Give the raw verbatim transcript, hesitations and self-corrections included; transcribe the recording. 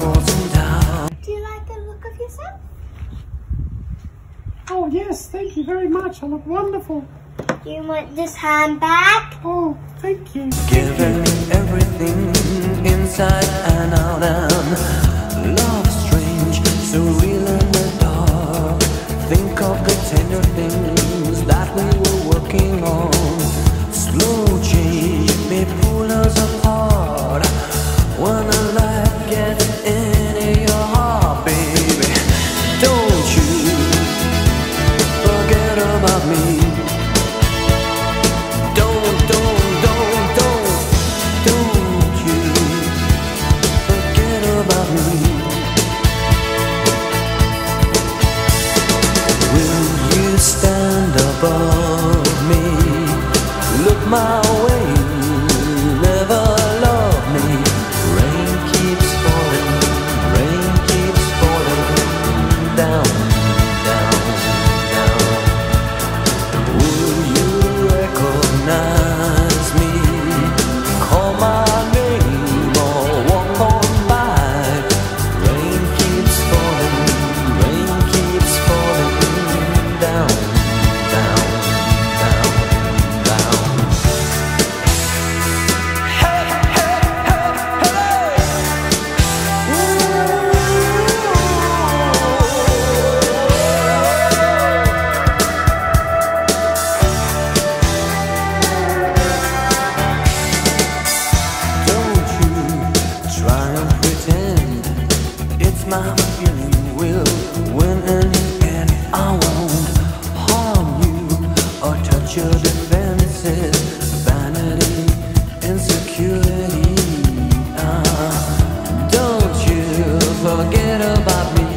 falling down. Do you like the look of yourself? Oh yes, thank you very much. I look wonderful. Do you want this handbag? Oh, thank you. Giving everything inside and out, and love strange, surreal in the dark. Think of the tender things that we were working on. Slow change may pull us apart. When the light gets into your heart, baby, don't you forget about me. Stand above me, look my way, never love me. Rain keeps falling, rain keeps falling down, down, down. Will you recognize me? Call my name or walk on by. Rain keeps falling, rain keeps falling down. My feeling will win in the end. I won't harm you or touch your defenses. Vanity, insecurity. Uh, don't you forget about me.